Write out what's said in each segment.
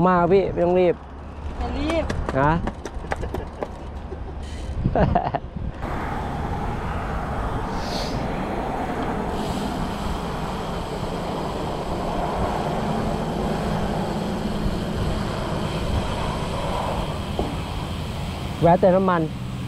มากพี่ไม่ต้องรีบอย่ารีบนะแวะเติมน้ำมัน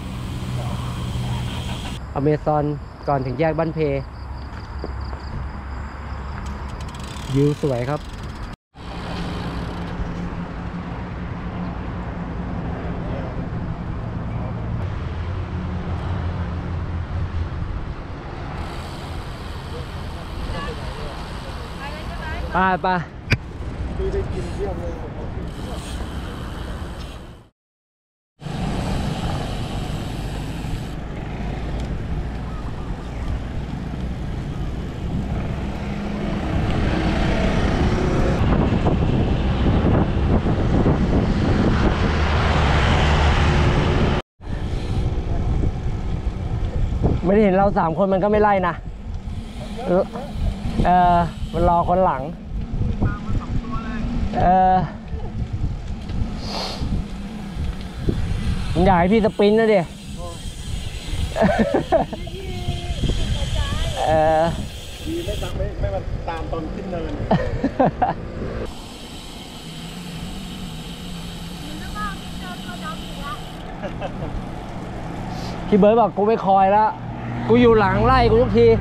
อเมซอนก่อนถึงแยกบ้านเพวิวสวยครับไปพี่ได้กินเยี่ยมเลยไม่ได้เห็นเรา3 คนมันก็ไม่ไล่นะมันรอคนหลังมันอยากให้พี่สปรินต์นะดิดีไม่มาตามตอนขึ้นเนินพี่เบิร์ดบอกกูไม่คอยแล้วกูอยู่หลังไล่กูทุกที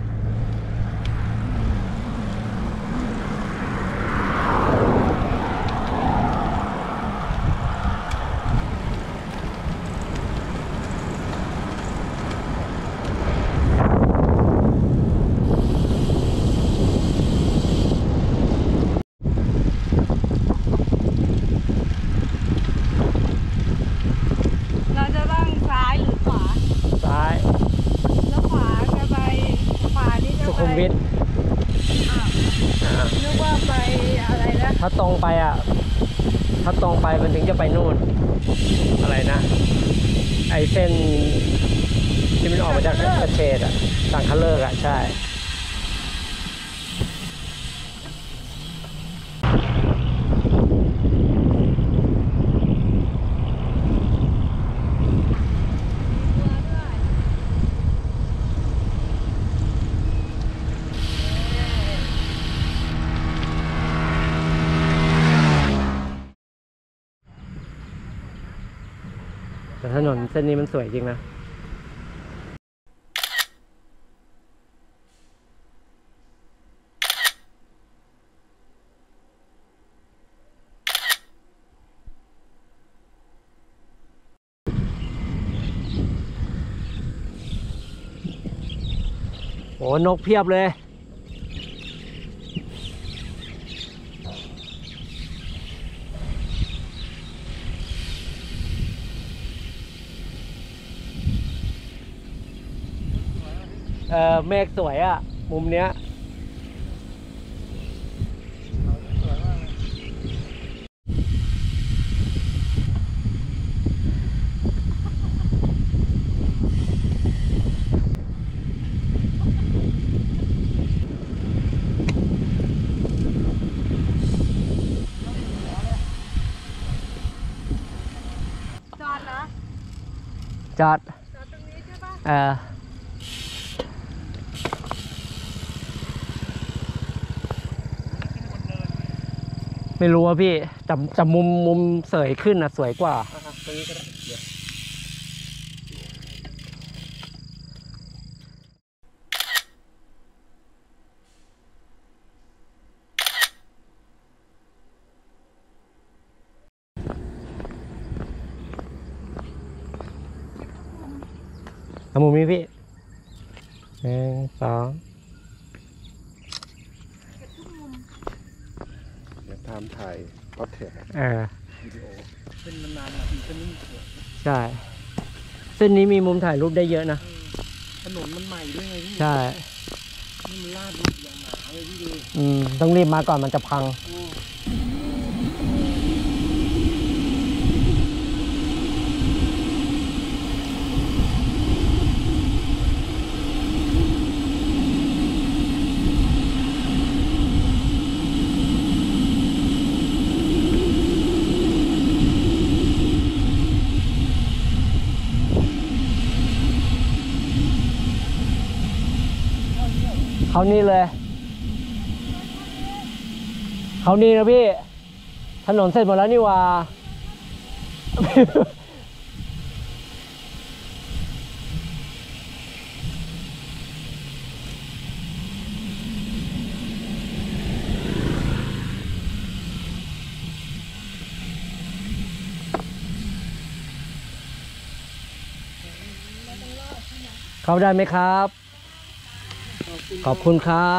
เราจะต้องซ้ายหรือขวาซ้ายแล้วขวาจะไปขวานี่จะไปสุขุมวิทนึกว่าไปอะไรนะถ้าตรงไปมันถึงจะไปนู่นอะไรนะไอเส้นที่มันออกมาจากเกษตรสังคเลิกใช่แต่ถนนเส้นนี้มันสวยจริงนะโอ้นกเพียบเลยเมฆสวยอ่ะมุมเนี้ยจอดเหรอจอดตรงนี้ใช่ปะไม่รู้ว่าพี่แต่มุมเสยขึ้นอ่ะสวยกว่าตรงนี้ก็ได้เดี๋ยวเอามุมนี้พี่1 2 ทำถ่ายก็แถวิดีโอเป็นนานๆทีเส้นนี้ใช่เส้นนี้มีมุมถ่ายรูปได้เยอะนะถนนมันใหม่ด้วยไงพี่ใช่นี่มันลาดลูกอย่างหนาเลยพี่ดูต้องรีบมาก่อนมันจะพังเขานี่เลยเขานี่นะพี่ถนนเสร็จหมดแล้วนี่ว่า เข้าได้ไหมครับ ขอบคุณครับ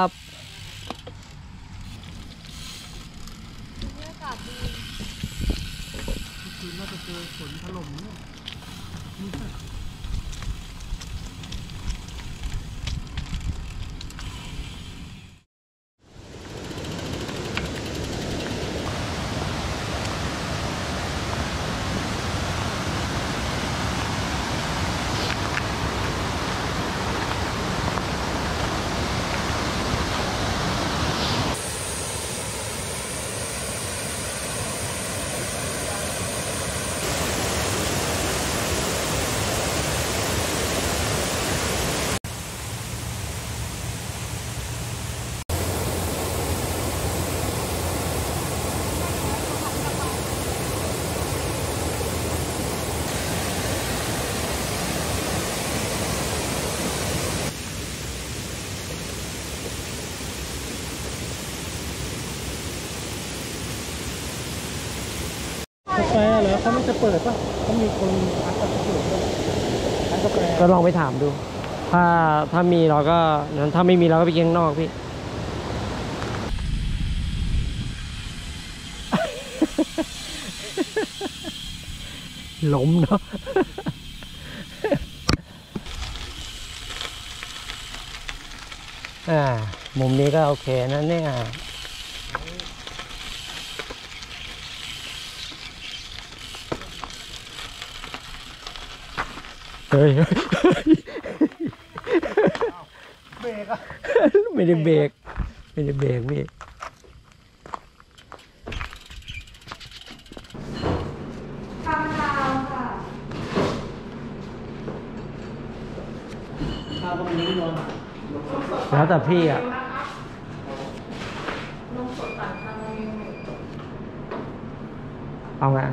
กาแฟเหรอเขาไม่จะเปิดป่ะเขามีคนพักกาแฟอยู่ด้วยร้านกาแฟก็ลองไปถามดู ถ้ามีเราก็นั้นถ้าไม่มีเราก็ไปกินข้างนอกพี่ ล้มเนาะ มุมนี้ก็โอเคนะเนี่ยเฮ้ยเบรกอะไม่ได้เบรกไม่ได้เบรกพี่ทางดาวค่ะข้าวก็มีนิดหน่อยแล้วแต่พี่อ่ะนมสดต่างทางเองเอาไง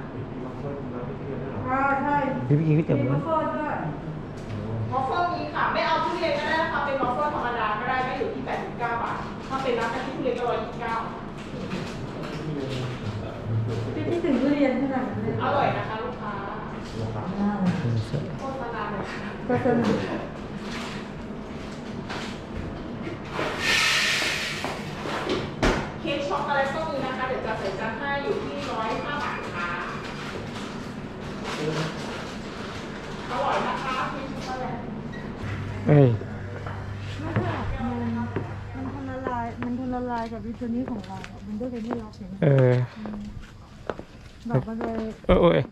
ใช่พี่กินก๋วยเตี๋ยวมีเนื้บัอฟเฟอร์ด้วยวอฟเฟิลมีค่ะ ไม่เอาทุเรียนก็ได้นะคะเป็นวอฟเฟิลธรรมดาก็ได้ก็อยู่ที่89 บาท ถ้าเป็นร้านกะทิทุเรียนก็129 พี่ถึงทุเรียนขนาดนั้นเลยอร่อยนะคะลูกค้าโฆษณาเลยค่ะก็สนุกเค้กช็อกโกแลตก็มีนะคะ เดี๋ยวจะใส่จานให้อยู่ที่105 บาทค่ะอร่อยนะคะเค้กช็อกโกแลตเอ้ยไม่ใช่หรอกมันทนละลายกับวิตัวนี้ของเรา มันด้วยกันไม่ล็อกเห็นไหมเออแบบมันเลยโอ้ย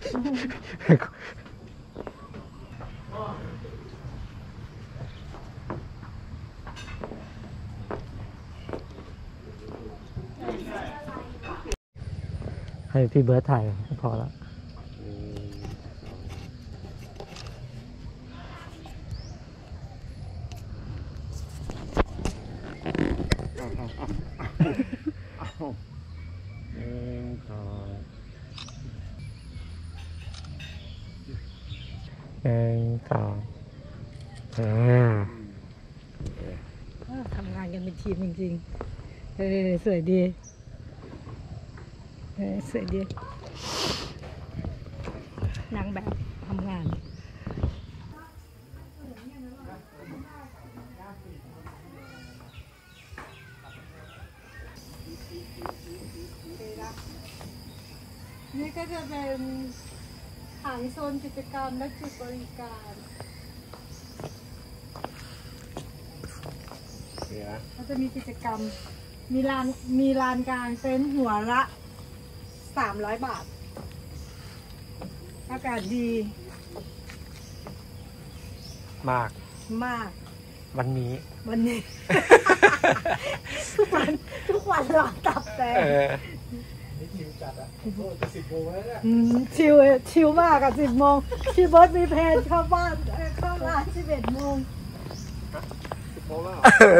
ให้พี่เบิร์ดถ่ายพอแล้วทำงานกันเป็นทีมจริงๆสวยดีสวยดีนางแบบทำงานนี่ก็จะเป็นหางโซนกิจกรรมและจุดบริการเราจะมีกิจกรรมมีลานกลางเต็นท์หัวละ300 บาทอากาศดีมากมากวันนี้ทุกวันหลอดตับแต่นี่คิวจัดอ่ะโอ้จะ10 โมงแล้วเนี่ยชิลมากอะ10 โมงพี่เบิร์ดมีเพลนเข้าบ้านเข้าร้าน11 โมง 10 โมงเขาแล้ว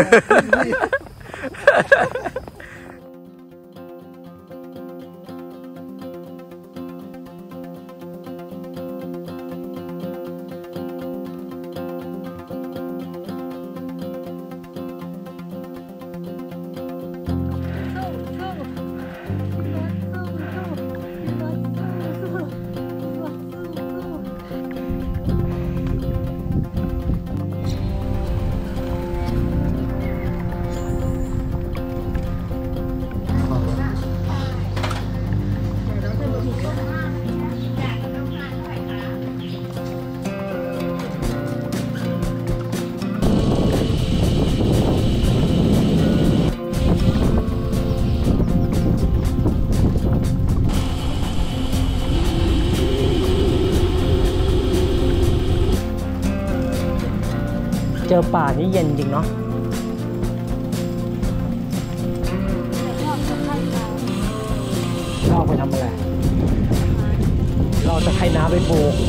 เจอป่านี่เย็นจริงเนาะเราเอาไปทำอะไร เราจะให้น้ำไปปลูก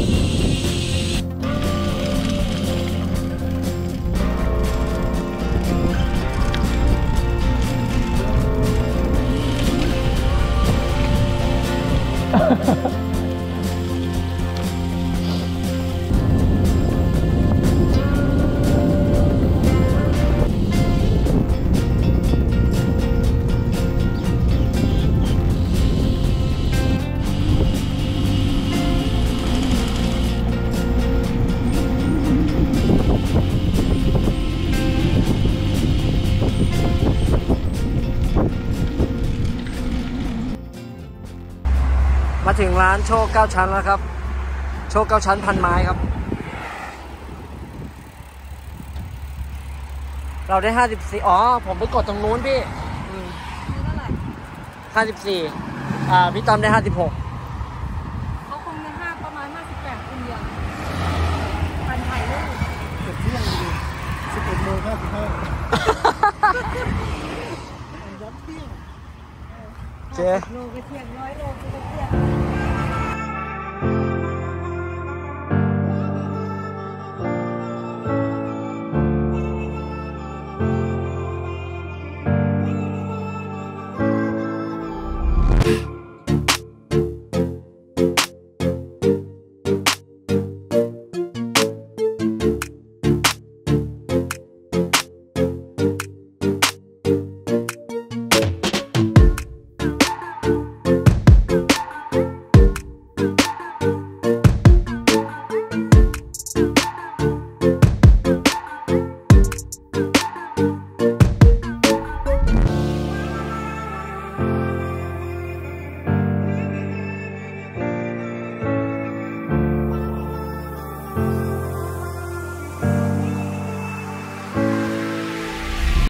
มาถึงร้านโชค9 ชั้นแล้วครับ โชค9 ชั้นพันไม้ครับ เราได้54อ๋อ ผมไปกดตรงนู้นพี่54พี่ตอมได้56 เขาคงในห้าประมาณ58คนเดียวพันไทยลูกเกือบเที่ยงดี11:55ยับเที่ยงเจ๊โลก็เที่ยง100 โลก็เที่ยง